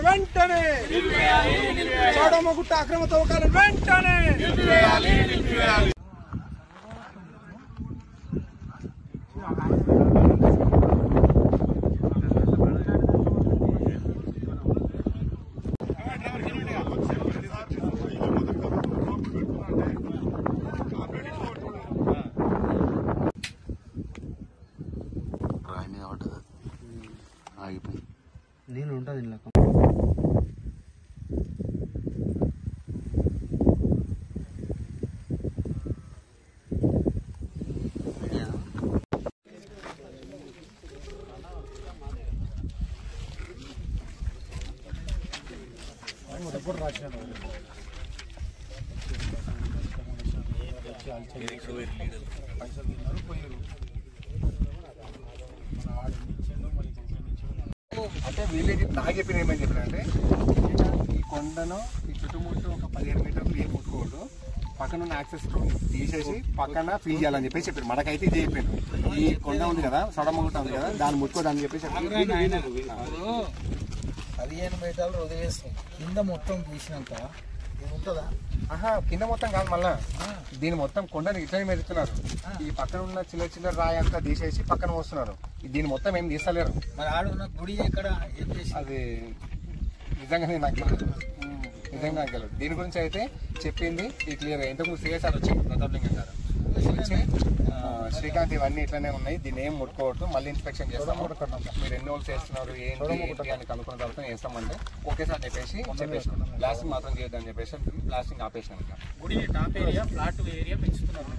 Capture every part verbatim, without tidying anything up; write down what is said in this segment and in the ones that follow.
వెంటనే చోడమ్మగుట్ట అక్రమ తవ్వకాలను వెంటనే నేను ఉంటుంది ఇలా అంటే వీళ్ళు నాకు చెప్పిన ఏమని చెప్పారంటే ఈ కొండను ఈ చుట్టుముట్టు ఒక పదిహేను మీటర్లు ఏం ముట్టుకోవద్దు, పక్కన ఉన్న యాక్సెస్ తీసేసి పక్కన ఫీల్ చేయాలని చెప్పేసి చెప్పారు. మనకైతే ఇది చెప్పారు. ఈ కొండ ఉంది కదా, సొడమగుట్ట ఉంది కదా, దాన్ని ముట్టుకోవడానికి చెప్పేసి పదిహేను మీటర్లు వదిలేస్తాం, కింద మొత్తం తీసినాక ఉంటుందా? ఆహా, కింద మొత్తం కాదు, మళ్ళా దీని మొత్తం కొండని ఇట్లనే మెరుస్తున్నారు. ఈ పక్కన ఉన్న చిల్లర చిల్లర రాయి అంతా తీసేసి పక్కన వస్తున్నారు. దీని మొత్తం ఏం తీస్తలేరు. మరి ఆడున్న గుడి ఎక్కడ ఏం చేసి అది నిజంగానే నాకు తెలియదు, నిజంగా నాకు తెలియదు. దీని గురించి అయితే చెప్పింది ఈ క్లియర్. ఇంతకుముందు సిఎస్ఆర్ వచ్చి ప్రతాప్లింగం గారు వచ్చి శ్రీకాంత్ ఇవన్నీ ఇట్లనే ఉన్నాయి, దీన్ని ఏం ముట్టుకోవద్దు, మళ్ళీ ఇన్స్పెక్షన్ చేస్తాము, మీరు ఎన్ని రోజులు చేస్తున్నారు ఏంటి అని కనుక్కున్న తర్వాత చేస్తామంటే ఒకేసారి చెప్పేసి చెప్పేసుకున్నాం. బ్లాస్టింగ్ మాత్రం చేయొద్దని చెప్పేసి బ్లాస్టింగ్ ఆపేసినాం. ఇంకా గుడి టాప్ ఏరియా ఫ్లాట్ ఏరియా పెంచుతున్నారు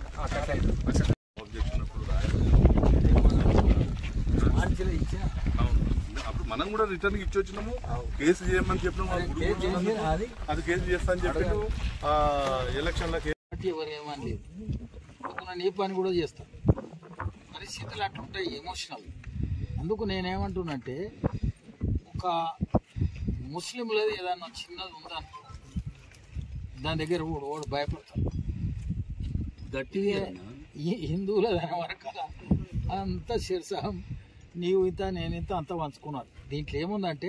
అప్పుడు మనం కూడా రిటర్న్ ఇచ్చి వచ్చినాము, కేసు చేయమని చెప్పినాము, అది కేసు చేస్తా అని చెప్పి ఎలక్షన్ ఎవరు ఏమని లేదు. నీ పని కూడా చేస్తాను, పరిస్థితులు అట్లుంటాయి, ఎమోషనల్. అందుకు నేనేమంటున్నంటే ఒక ముస్లింలది ఏదన్నా చిన్నది ఉందనుకో, దాని దగ్గర కూడా ఓడు భయపడతారు. గట్టిగా హిందువుల దాని వరకు అంత శిరసాహం, నీవు ఇంత నేను ఇంత అంత పంచుకున్నారు. దీంట్లో ఏముందంటే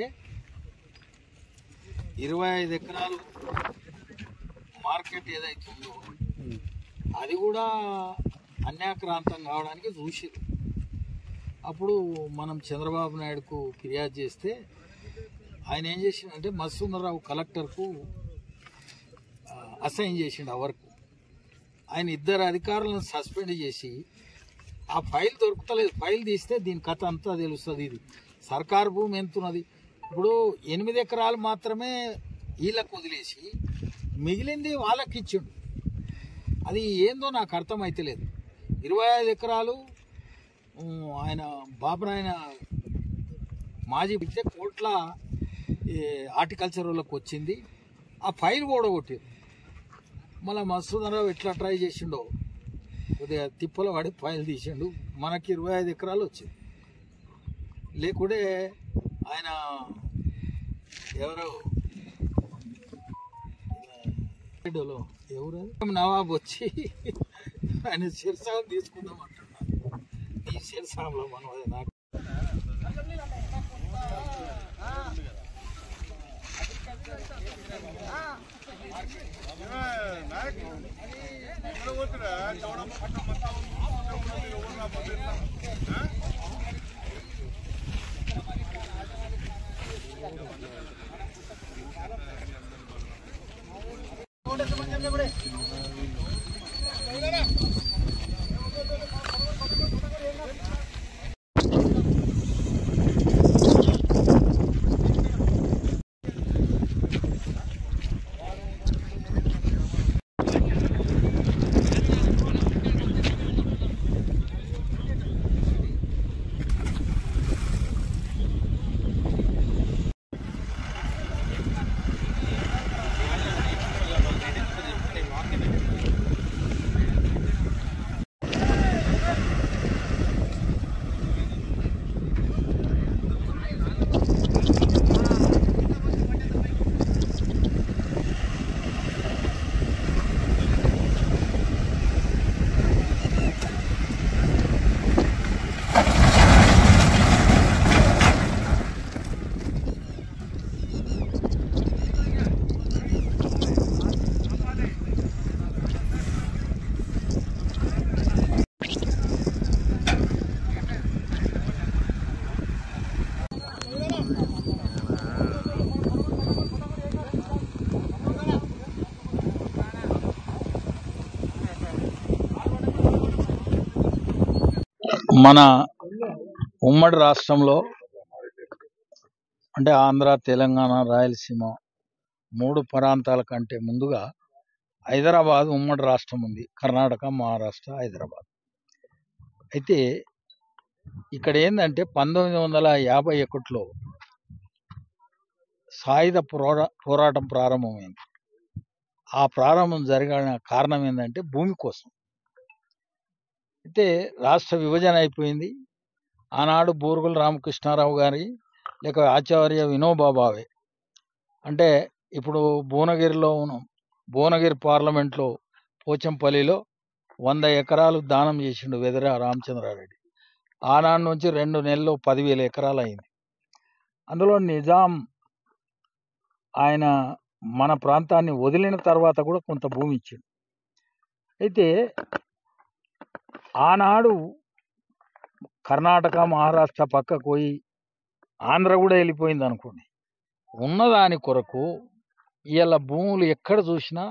ఇరవై ఐదు ఎకరాలు మార్కెట్ ఏదైతే ఉందో అది కూడా అన్యాక్రాంతం కావడానికి చూసిరు. అప్పుడు మనం చంద్రబాబు నాయుడుకు ఫిర్యాదు చేస్తే ఆయన ఏం చేసిండంటే మత్స్సుందరరావు కలెక్టర్కు అసైన్ చేసిండు ఆ వర్క్. ఆయన ఇద్దరు అధికారులను సస్పెండ్ చేసి ఆ ఫైల్ దొరుకుతలేదు, ఫైల్ తీస్తే దీని కథ అంతా తెలుస్తుంది. ఇది సర్కారు భూమి ఎంతున్నది, ఇప్పుడు ఎనిమిది ఎకరాలు మాత్రమే వీళ్ళకు వదిలేసి మిగిలింది వాళ్ళకి ఇచ్చిండు. అది ఏందో నాకు అర్థమైతలేదు. ఇరవై ఐదు ఎకరాలు ఆయన బాబునాయన మాజీ ఇచ్చే కోట్ల హార్టికల్చర్ వాళ్ళకి వచ్చింది, ఆ ఫైల్ కూడా కొట్టారు. మళ్ళీ మత్స్సుందరరావు ఎట్లా ట్రై చేసిండో కొద్దిగా తిప్పలో పడి ఫైల్ తీసిండు, మనకి ఇరవై ఐదు ఎకరాలు వచ్చింది. లేకుంటే ఆయన ఎవరు ఎవరు నవాబ్ వచ్చి ఆయన శిరసాలు తీసుకుందాం అంటున్నారు. ఈ శిరసాంలో మనం అది నాకు మన ఉమ్మడి రాష్ట్రంలో అంటే ఆంధ్ర, తెలంగాణ, రాయలసీమ మూడు ప్రాంతాల కంటే ముందుగా హైదరాబాద్ ఉమ్మడి రాష్ట్రం ఉంది. కర్ణాటక, మహారాష్ట్ర, హైదరాబాద్. అయితే ఇక్కడ ఏంటంటే పంతొమ్మిది వందల యాభై ఒకటిలో సాయుధ పోరా పోరాటం ప్రారంభమైంది. ఆ ప్రారంభం జరిగిన కారణం ఏంటంటే భూమి కోసం. అయితే రాష్ట్ర విభజన అయిపోయింది. ఆనాడు బూరుగుల రామకృష్ణారావు గారి లేక ఆచార్య వినోబా భావే అంటే ఇప్పుడు భువనగిరిలో ఉన్న భువనగిరి పార్లమెంట్లో పోచంపల్లిలో వంద ఎకరాలు దానం చేసిండు వెదర రామచంద్రారెడ్డి. ఆనాడు నుంచి రెండు నెలల్లో పదివేల ఎకరాలు అయింది. అందులో నిజాం ఆయన మన ప్రాంతాన్ని వదిలిన తర్వాత కూడా కొంత భూమి ఇచ్చిండు. అయితే ఆనాడు కర్ణాటక, మహారాష్ట్ర పక్కకు పోయి ఆంధ్ర కూడా వెళ్ళిపోయింది అనుకోండి. ఉన్నదాని కొరకు ఇవాళ భూములు ఎక్కడ చూసినా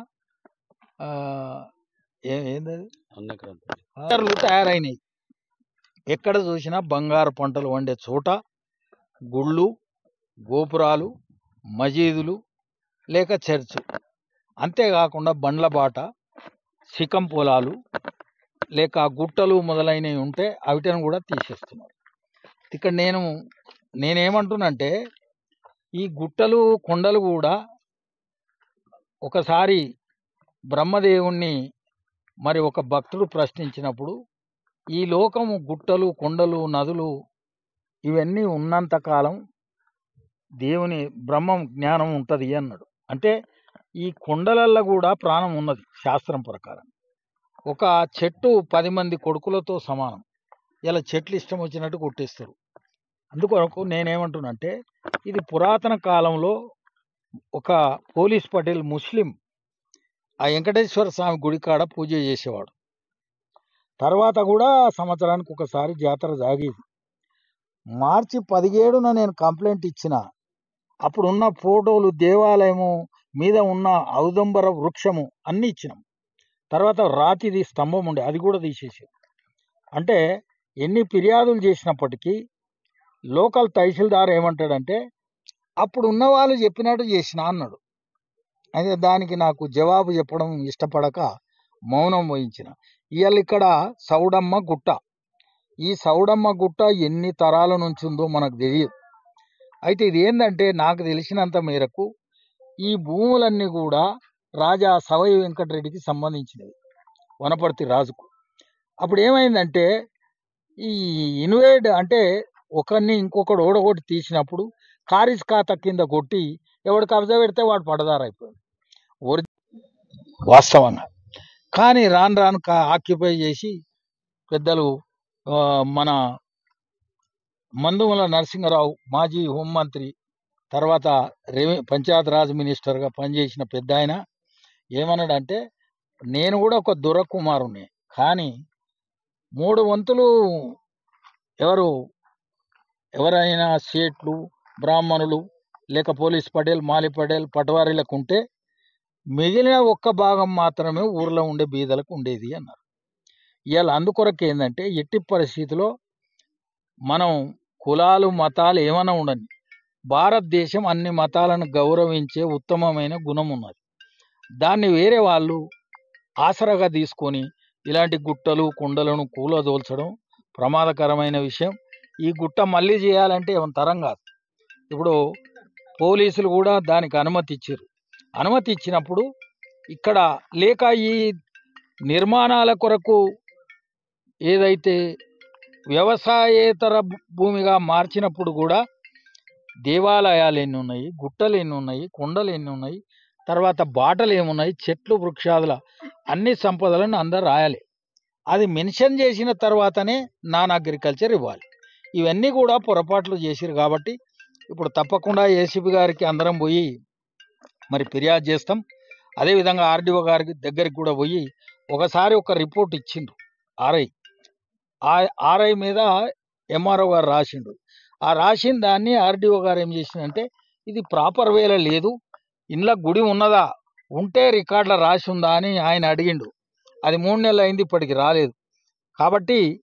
ఏంటది అన్నకరాలు తయారైనాయి. ఎక్కడ చూసినా బంగారు పంటలు వండే చోట గుళ్ళు, గోపురాలు, మసీదులు లేక చర్చ్, అంతేకాకుండా బండ్ల బాట, సికం పొలాలు లేక గుట్టలు మొదలైనవి ఉంటే అవిటిని కూడా తీసేస్తున్నారు. ఇక్కడ నేను నేనేమంటున్నంటే ఈ గుట్టలు కొండలు కూడా ఒకసారి బ్రహ్మదేవుణ్ణి మరి ఒక భక్తుడు ప్రశ్నించినప్పుడు ఈ లోకము గుట్టలు, కొండలు, నదులు ఇవన్నీ ఉన్నంతకాలం దేవుని బ్రహ్మం జ్ఞానం ఉంటుంది అన్నాడు. అంటే ఈ కొండలల్లో కూడా ప్రాణం ఉన్నది శాస్త్రం ప్రకారం. ఒక చెట్టు పది మంది కొడుకులతో సమానం. ఇలా చెట్లు ఇష్టం వచ్చినట్టు కొట్టేస్తారు. అందుకొరకు నేనేమంటున్నంటే ఇది పురాతన కాలంలో ఒక పోలీస్ పటేల్ ముస్లిం ఆ వెంకటేశ్వర స్వామి గుడి కాడ పూజ చేసేవాడు. తర్వాత కూడా సంవత్సరానికి ఒకసారి జాతర సాగేది. మార్చి పదిహేడున నేను కంప్లైంట్ ఇచ్చిన అప్పుడున్న ఫోటోలు, దేవాలయము మీద ఉన్న ఔదంబర వృక్షము అన్నీ ఇచ్చినాం. తర్వాత రాతిది స్తంభం ఉండే అది కూడా తీసేసాం. అంటే ఎన్ని ఫిర్యాదులు చేసినప్పటికీ లోకల్ తహసీల్దార్ ఏమంటాడంటే అప్పుడు ఉన్న వాళ్ళు చెప్పినట్టు చేసిన అన్నాడు. అయితే దానికి నాకు జవాబు చెప్పడం ఇష్టపడక మౌనం వహించిన. ఇవాళ ఇక్కడ సౌడమ్మ గుట్ట, ఈ సౌడమ్మ గుట్ట ఎన్ని తరాల నుంచి ఉందో మనకు తెలియదు. అయితే ఇది ఏంటంటే నాకు తెలిసినంత మేరకు ఈ భూములన్నీ కూడా రాజా సవై వెంకటరెడ్డికి సంబంధించినవి, వనపర్తి రాజుకు. అప్పుడు ఏమైందంటే ఈ ఇన్వేడ్ అంటే ఒకరిని ఇంకొకడు ఓడగొట్టి తీసినప్పుడు కారిస్ ఖాతా కింద కొట్టి ఎవడు కబ్జా పెడితే వాడు పడదారైపోయాడు ఒరి వాస్తవంగా. కానీ రాను రాను ఆక్యుపై చేసి పెద్దలు మన మందుమల నరసింహరావు మాజీ హోంమంత్రి, తర్వాత రెవె పంచాయత్ రాజ్ మినిస్టర్గా పనిచేసిన పెద్ద ఆయన ఏమన్నాడంటే నేను కూడా ఒక దురకుమారుని, కానీ మూడు వంతులు ఎవరు ఎవరైనా సేట్లు, బ్రాహ్మణులు లేక పోలీస్ పటేల్, మాలి పటేల్, పటవారీలకు ఉంటే మిగిలిన ఒక్క భాగం మాత్రమే ఊర్లో ఉండే బీదలకు ఉండేది అన్నారు. ఇవాళ అందుకొరకు ఏంటంటే ఎట్టి పరిస్థితిలో మనం కులాలు, మతాలు ఏమైనా ఉండని భారతదేశం అన్ని మతాలను గౌరవించే ఉత్తమమైన గుణం ఉన్నది. దాన్ని వేరే వాళ్ళు ఆసరాగా తీసుకొని ఇలాంటి గుట్టలు, కొండలను కూలదోల్చడం ప్రమాదకరమైన విషయం. ఈ గుట్ట మళ్ళీ చేయాలంటే ఏమైనా తరం కాదు. ఇప్పుడు పోలీసులు కూడా దానికి అనుమతి ఇచ్చారు. అనుమతి ఇచ్చినప్పుడు ఇక్కడ లేక ఈ నిర్మాణాల కొరకు ఏదైతే వ్యవసాయేతర భూమిగా మార్చినప్పుడు కూడా దేవాలయాలు ఎన్ని ఉన్నాయి, గుట్టలు ఎన్ని ఉన్నాయి, కొండలు ఎన్ని ఉన్నాయి, తర్వాత బాటలు ఏమున్నాయి, చెట్లు, వృక్షాదుల అన్ని సంపదలను అందరు రాయాలి. అది మెన్షన్ చేసిన తర్వాతనే నాన్ అగ్రికల్చర్ ఇవ్వాలి. ఇవన్నీ కూడా పొరపాట్లు చేసిరు కాబట్టి ఇప్పుడు తప్పకుండా ఏసీపీ గారికి అందరం పోయి మరి ఫిర్యాదు చేస్తాం. అదేవిధంగా ఆర్డీఓ గారికి దగ్గరికి కూడా పోయి ఒకసారి ఒక రిపోర్ట్ ఇచ్చిండ్రు ఆర్ఐ. ఆ ఆర్ఐ మీద ఎంఆర్ఓ గారు రాసిండు. ఆ రాసిన దాన్ని ఆర్డీఓ గారు ఏం చేసిందంటే ఇది ప్రాపర్ వేలో లేదు, ఇంట్లో గుడి ఉన్నదా, ఉంటే రికార్డులో రాసి ఉందా అని ఆయన అడిగిండు. అది మూడు నెలలు అయింది, ఇప్పటికి రాలేదు. కాబట్టి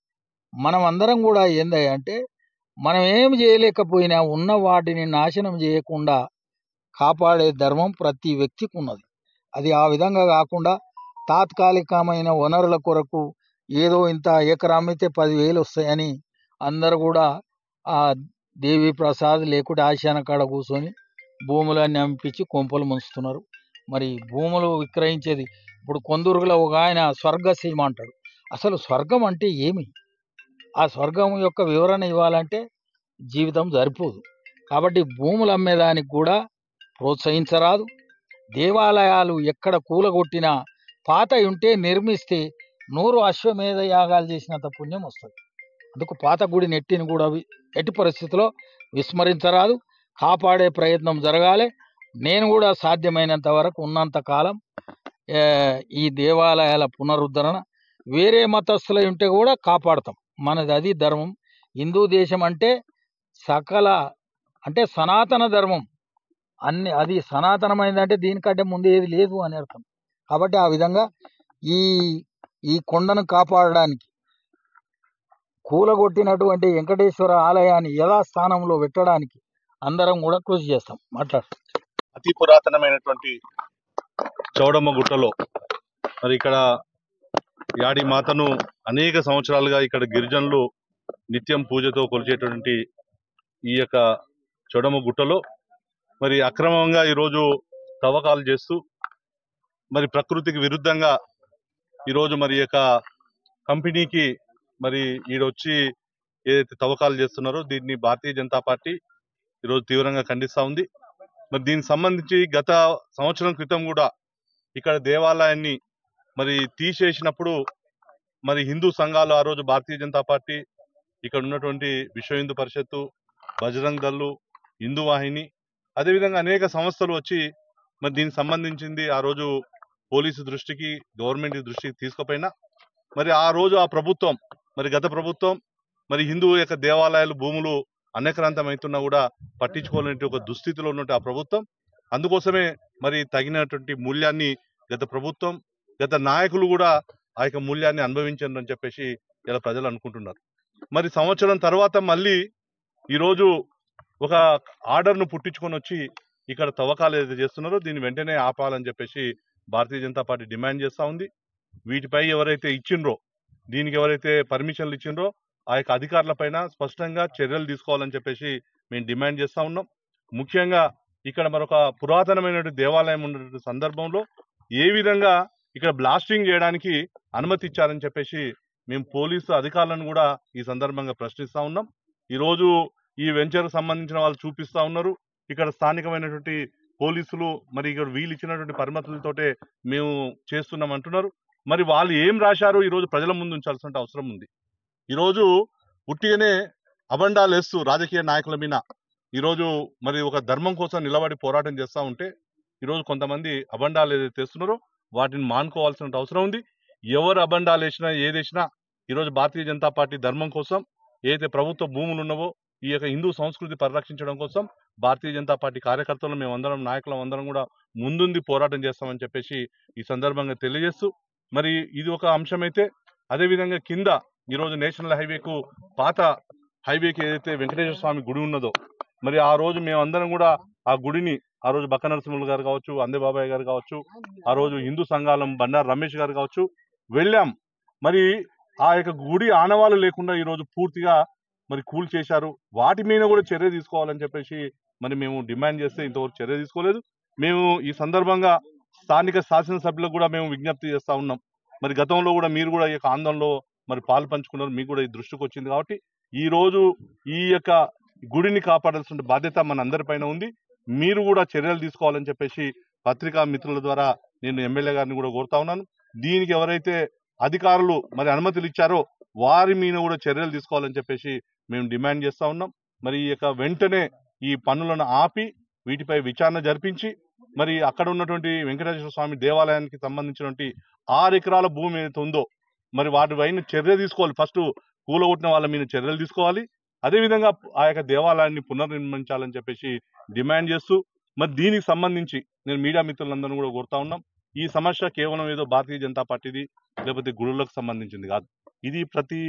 మనం అందరం కూడా ఏంది అంటే మనం ఏం చేయలేకపోయినా ఉన్న వాటిని నాశనం చేయకుండా కాపాడే ధర్మం ప్రతి వ్యక్తికి ఉన్నది. అది ఆ విధంగా కాకుండా తాత్కాలికమైన వనరుల కొరకు ఏదో ఇంత ఎకరా అమ్మితే పదివేలు వస్తాయని అందరు కూడా ఆ దేవి ప్రసాద్ లేకుంటే ఆశాన కాడ కూర్చొని భూములన్నీ అమ్మిపించి కొంపలు ముంచుతున్నారు. మరి భూములు విక్రయించేది ఇప్పుడు కొందరులో ఒక ఆయన స్వర్గసీమ అంటాడు. అసలు స్వర్గం అంటే ఏమి? ఆ స్వర్గం యొక్క వివరణ ఇవ్వాలంటే జీవితం సరిపోదు. కాబట్టి భూములు అమ్మేదానికి కూడా ప్రోత్సహించరాదు. దేవాలయాలు ఎక్కడ కూలగొట్టినా పాత ఉంటే నిర్మిస్తే నూరు అశ్వమేధ యాగాలు చేసినంత పుణ్యం వస్తుంది. అందుకు పాత గుడి నెట్టిని కూడా వి- ఎట్టి పరిస్థితిలో విస్మరించరాదు. కాపాడే ప్రయత్నం జరగాలి. నేను కూడా సాధ్యమైనంత వరకు ఉన్నంత కాలం ఏ, ఈ దేవాలయాల పునరుద్ధరణ వేరే మతస్థులు ఉంటే కూడా కాపాడతాం. మనది అది ధర్మం. హిందూ దేశం అంటే సకల అంటే సనాతన ధర్మం. అన్ని అది సనాతనమైందంటే దీనికంటే ముందు ఏది లేదు అని అర్థం. కాబట్టి ఆ విధంగా ఈ ఈ కొండను కాపాడడానికి కూలగొట్టినటువంటి వెంకటేశ్వర ఆలయాన్ని యథాస్థానంలో పెట్టడానికి అందరం కూడా కృషి చేస్తాం. మాట్లాడు. అతి పురాతనమైనటువంటి చౌడమ్మ గుట్టలో మరి ఇక్కడ యాడి మాతను అనేక సంవత్సరాలుగా ఇక్కడ గిరిజనులు నిత్యం పూజతో కొలిచేటువంటి ఈ యొక్క చౌడమ్మ గుట్టలో మరి అక్రమంగా ఈరోజు తవ్వకాలు చేస్తూ మరి ప్రకృతికి విరుద్ధంగా ఈరోజు మరి ఈ యొక్క కంపెనీకి మరి ఈడొచ్చి ఏదైతే తవ్వకాలు చేస్తున్నారో దీన్ని భారతీయ జనతా పార్టీ ఈరోజు తీవ్రంగా ఖండిస్తూ ఉంది. మరి దీనికి సంబంధించి గత సంవత్సరం క్రితం కూడా ఇక్కడ దేవాలయాన్ని మరి తీసేసినప్పుడు మరి హిందూ సంఘాలు ఆ రోజు భారతీయ జనతా పార్టీ ఇక్కడ ఉన్నటువంటి విశ్వ హిందూ పరిషత్తు, బజరంగ్ దళ్ళు, హిందూ వాహిని అదేవిధంగా అనేక సంస్థలు వచ్చి మరి దీనికి సంబంధించింది ఆ రోజు పోలీసు దృష్టికి గవర్నమెంట్ దృష్టికి తీసుకుపోయినా మరి ఆ రోజు ఆ ప్రభుత్వం మరి గత ప్రభుత్వం మరి హిందూ యొక్క దేవాలయాలు భూములు అనేకరంతమవుతున్నా కూడా పట్టించుకోలేని ఒక దుస్థితిలో ఉన్నట్టు ఆ ప్రభుత్వం. అందుకోసమే మరి తగినటువంటి మూల్యాన్ని గత ప్రభుత్వం గత నాయకులు కూడా ఆ యొక్క మూల్యాన్ని అనుభవించారని చెప్పేసి ఇలా ప్రజలు అనుకుంటున్నారు. మరి సంవత్సరం తర్వాత మళ్ళీ ఈరోజు ఒక ఆర్డర్ను పుట్టించుకొని వచ్చి ఇక్కడ తవ్వకాలు ఏదైతే చేస్తున్నారో దీన్ని వెంటనే ఆపాలని చెప్పేసి భారతీయ జనతా పార్టీ డిమాండ్ చేస్తూ ఉంది. వీటిపై ఎవరైతే ఇచ్చిండ్రో దీనికి ఎవరైతే పర్మిషన్లు ఇచ్చిండ్రో ఆ యొక్క అధికారుల పైన స్పష్టంగా చర్యలు తీసుకోవాలని చెప్పేసి మేము డిమాండ్ చేస్తూ ఉన్నాం. ముఖ్యంగా ఇక్కడ మరొక పురాతనమైనటువంటి దేవాలయం ఉన్నటువంటి సందర్భంలో ఏ విధంగా ఇక్కడ బ్లాస్టింగ్ చేయడానికి అనుమతి ఇచ్చారని చెప్పేసి మేము పోలీసు అధికారులను కూడా ఈ సందర్భంగా ప్రశ్నిస్తూ ఉన్నాం. ఈరోజు ఈ వెంచర్ సంబంధించిన వాళ్ళు చూపిస్తూ ఉన్నారు. ఇక్కడ స్థానికమైనటువంటి పోలీసులు మరి ఇక్కడ వీళ్ళు ఇచ్చినటువంటి పరిమితులతోటే మేము చేస్తున్నాం అంటున్నారు. మరి వాళ్ళు ఏం రాశారు ఈరోజు ప్రజల ముందు ఉంచాల్సిన అవసరం ఉంది. ఈరోజు ఉట్టిగానే అబండాలు వేస్తూ రాజకీయ నాయకుల మీద ఈరోజు మరి ఒక ధర్మం కోసం నిలబడి పోరాటం చేస్తూ ఉంటే ఈరోజు కొంతమంది అబండాలు ఏదైతే చేస్తున్నారో వాటిని మానుకోవాల్సిన అవసరం ఉంది. ఎవరు అబండాలు వేసినా ఏదేసినా ఈరోజు భారతీయ జనతా పార్టీ ధర్మం కోసం ఏదైతే ప్రభుత్వ భూములు ఉన్నావో ఈ యొక్క హిందూ సంస్కృతి పరిరక్షించడం కోసం భారతీయ జనతా పార్టీ కార్యకర్తలు మేమందరం నాయకులం అందరం కూడా ముందుండి పోరాటం చేస్తామని చెప్పేసి ఈ సందర్భంగా తెలియజేస్తూ మరి ఇది ఒక అంశం అయితే అదేవిధంగా కింద ఈరోజు నేషనల్ హైవేకు పాత హైవేకి ఏదైతే వెంకటేశ్వర స్వామి గుడి ఉన్నదో మరి ఆ రోజు మేమందరం కూడా ఆ గుడిని ఆ రోజు బక్క నరసింహులు గారు కావచ్చు, అందే బాబాయ్ గారు కావచ్చు, ఆ రోజు హిందూ సంఘాలం బండారు రమేష్ గారు కావచ్చు వెళ్ళాం. మరి ఆ యొక్క గుడి ఆనవాళ్ళు లేకుండా ఈరోజు పూర్తిగా మరి కూల్ చేశారు. వాటి మీద కూడా చర్య తీసుకోవాలని చెప్పేసి మరి మేము డిమాండ్ చేస్తే ఇంతవరకు చర్య తీసుకోలేదు. మేము ఈ సందర్భంగా స్థానిక శాసనసభ్యులకు కూడా మేము విజ్ఞప్తి చేస్తూ ఉన్నాం. మరి గతంలో కూడా మీరు కూడా ఈ యొక్క ఆందోళనలో మరి పాలు పంచుకున్నారు, మీకు కూడా ఈ దృష్టికి వచ్చింది. కాబట్టి ఈ రోజు ఈ యొక్క గుడిని కాపాడాల్సిన బాధ్యత మన అందరిపైన ఉంది. మీరు కూడా చర్యలు తీసుకోవాలని చెప్పేసి పత్రికా మిత్రుల ద్వారా నేను ఎమ్మెల్యే గారిని కూడా కోరుతా ఉన్నాను. దీనికి ఎవరైతే అధికారులు మరి అనుమతులు ఇచ్చారో వారి మీద కూడా చర్యలు తీసుకోవాలని చెప్పేసి మేము డిమాండ్ చేస్తూ ఉన్నాం. మరి ఈ యొక్క వెంటనే ఈ పనులను ఆపి వీటిపై విచారణ జరిపించి మరి అక్కడ ఉన్నటువంటి వెంకటేశ్వర స్వామి దేవాలయానికి సంబంధించినటువంటి ఆరు ఎకరాల భూమి ఏదైతే ఉందో మరి వాటి పైన చర్య తీసుకోవాలి. ఫస్ట్ కూలగొట్టిన వాళ్ళ మీద చర్యలు తీసుకోవాలి. అదేవిధంగా ఆ యొక్క దేవాలయాన్ని పునర్నిర్మించాలని చెప్పేసి డిమాండ్ చేస్తూ మరి దీనికి సంబంధించి నేను మీడియా మిత్రులందరూ కూడా కోరుతా ఉన్నాం. ఈ సమస్య కేవలం ఏదో భారతీయ జనతా పార్టీది లేకపోతే గుడులకు సంబంధించింది కాదు. ఇది ప్రతి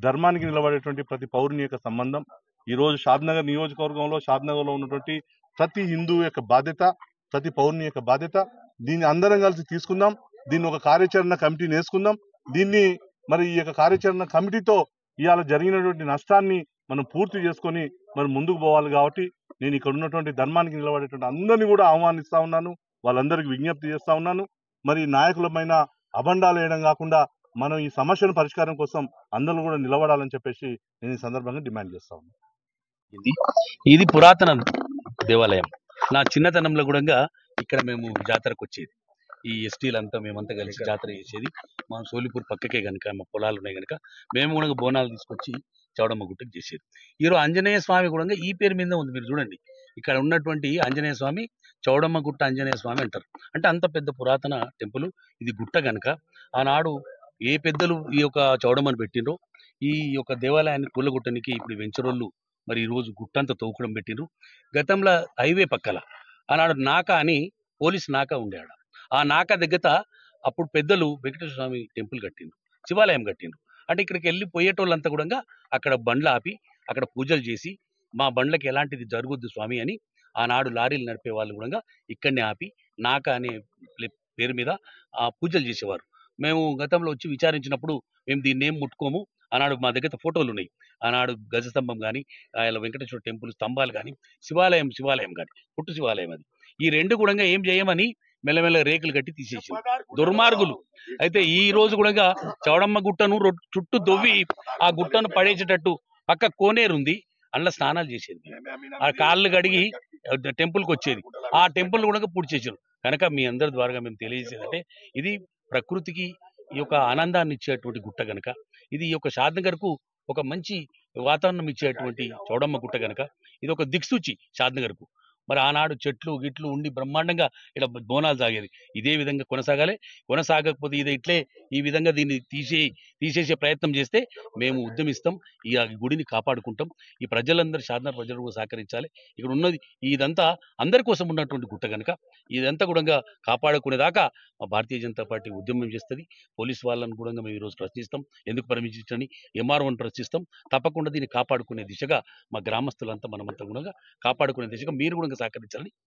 ధర్మానికి నిలబడేటువంటి ప్రతి పౌరుని యొక్క సంబంధం. ఈ రోజు షాద్నగర్ నియోజకవర్గంలో షాద్నగర్లో ఉన్నటువంటి ప్రతి హిందూ యొక్క బాధ్యత, ప్రతి పౌరుని యొక్క బాధ్యత. దీన్ని అందరం కలిసి తీసుకుందాం. దీన్ని ఒక కార్యాచరణ కమిటీని వేసుకుందాం. దీన్ని మరి ఈ యొక్క కార్యాచరణ కమిటీతో ఇవాళ జరిగినటువంటి నష్టాన్ని మనం పూర్తి చేసుకొని మరి ముందుకు పోవాలి. కాబట్టి నేను ఇక్కడ ఉన్నటువంటి ధర్మానికి నిలబడేటువంటి అందరినీ కూడా ఆహ్వానిస్తా ఉన్నాను, వాళ్ళందరికీ విజ్ఞప్తి చేస్తా ఉన్నాను. మరి నాయకులమైన అబండాలు వేయడం కాకుండా మనం ఈ సమస్యను పరిష్కారం కోసం అందరూ కూడా నిలబడాలని చెప్పేసి నేను ఈ సందర్భంగా డిమాండ్ చేస్తా ఉన్నాను. ఇది ఇది పురాతన దేవాలయం. నా చిన్నతనంలో కూడా ఇక్కడ మేము జాతరకు వచ్చేది. ఈ ఎస్టీలంతా మేమంతా కలిసి జాతర చేసేది. మా సోలిపూర్ పక్కకే కనుక మా పొలాలు ఉన్నాయి కనుక మేము కూడా బోనాలు తీసుకొచ్చి చౌడమ్మ గుట్టకు చేసేది. ఈరోజు ఆంజనేయ స్వామి కూడా ఈ పేరు మీద ఉంది. మీరు చూడండి, ఇక్కడ ఉన్నటువంటి ఆంజనేయ స్వామి చౌడమ్మ గుట్ట ఆంజనేయ స్వామి అంటారు. అంటే అంత పెద్ద పురాతన టెంపుల్ ఇది. గుట్ట కనుక ఆనాడు ఏ పెద్దలు ఈ యొక్క చౌడమ్మను పెట్టినరో ఈ యొక్క దేవాలయాన్ని కూలగొట్టడానికి ఇప్పుడు వెంచరోళ్ళు మరి ఈ రోజు గుట్టంతా తవ్వుకడం పెట్టినరు. గతంలో హైవే పక్కల ఆనాడు నాక అని పోలీస్ నాక ఉండేవాడు. ఆ నాక దగ్గర అప్పుడు పెద్దలు వెంకటేశ్వర స్వామి టెంపుల్ కట్టిండ్రు, శివాలయం కట్టిండ్రు. అంటే ఇక్కడికి వెళ్ళి పోయేటోళ్ళంతా కూడా అక్కడ బండ్లు ఆపి అక్కడ పూజలు చేసి మా బండ్లకి ఎలాంటిది జరగొద్దు స్వామి అని ఆనాడు లారీలు నడిపే వాళ్ళు కూడా ఇక్కడనే ఆపి నాక అనే పేరు మీద ఆ పూజలు చేసేవారు. మేము గతంలో వచ్చి విచారించినప్పుడు మేము దీన్ని ఏం ముట్టుకోము. ఆనాడు మా దగ్గర ఫోటోలు ఉన్నాయి. ఆనాడు గజస్తంభం కానీ ఆయన వెంకటేశ్వర టెంపుల్ స్తంభాలు కానీ శివాలయం శివాలయం కానీ పుట్టు శివాలయం అది. ఈ రెండు కూడా ఏం చేయమని మెల్లమెల్ల రేకులు కట్టి తీసేసి దుర్మార్గులు. అయితే ఈ రోజు కూడా చౌడమ్మ గుట్టను చుట్టూ దొవ్వి ఆ గుట్టను పడేసేటట్టు పక్క కోనేరు ఉంది, అందులో స్నానాలు చేసేది. ఆ కాళ్ళు కడిగి టెంపుల్కి వచ్చేది. ఆ టెంపుల్ కూడా పూర్తి చేసారు. కనుక మీ అందరి ద్వారా మేము తెలియజేసేదంటే ఇది ప్రకృతికి ఈ యొక్క ఆనందాన్ని ఇచ్చేటువంటి గుట్ట కనుక, ఇది ఈ యొక్క షాద్నగర్కు ఒక మంచి వాతావరణం ఇచ్చేటువంటి చౌడమ్మ గుట్ట కనుక ఇది ఒక దిక్సూచి షాద్నగర్కు. మరి ఆనాడు చెట్లు గిట్లు ఉండి బ్రహ్మాండంగా ఇక్కడ బోనాలు సాగేది. ఇదే విధంగా కొనసాగాలి. కొనసాగకపోతే ఇది ఇట్లే ఈ విధంగా దీన్ని తీసే తీసేసే ప్రయత్నం చేస్తే మేము ఉద్యమిస్తాం, ఈ గుడిని కాపాడుకుంటాం. ఈ ప్రజలందరూ షాద్నగర్ ప్రజలు కూడా సహకరించాలి. ఇక్కడ ఉన్నది ఇదంతా అందరి కోసం ఉన్నటువంటి గుట్ట కనుక ఇదంతా కూడా కాపాడుకునేదాకా మా భారతీయ జనతా పార్టీ ఉద్యమం చేస్తుంది. పోలీస్ వాళ్ళని కూడా మేము ఈరోజు ప్రశ్నిస్తాం, ఎందుకు పర్మిషన్ ఎంఆర్ఓని ప్రశ్నిస్తాం. తప్పకుండా దీన్ని కాపాడుకునే దిశగా మా గ్రామస్తులంతా మనమంతా కూడా కాపాడుకునే దిశగా మీరు కూడా సహకరించాలని